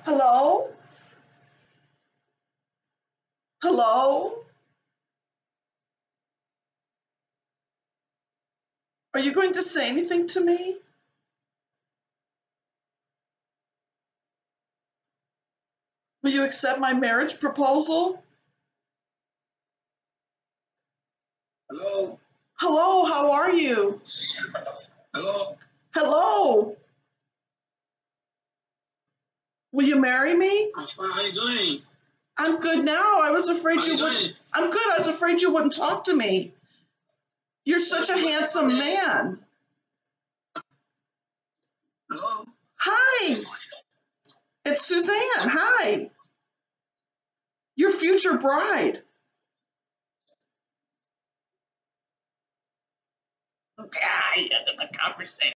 Hello? Hello? Are you going to say anything to me? Will you accept my marriage proposal? Hello? Hello, how are you? Hello? Hello? Will you marry me? I'm fine. How you doing? I'm good now. I was afraid How you you wouldn't. doing? I'm good. I was afraid you wouldn't talk to me. You're such a handsome man. Hello? Hi, it's Suzanne. Hi, your future bride. Yeah, I ended the conversation.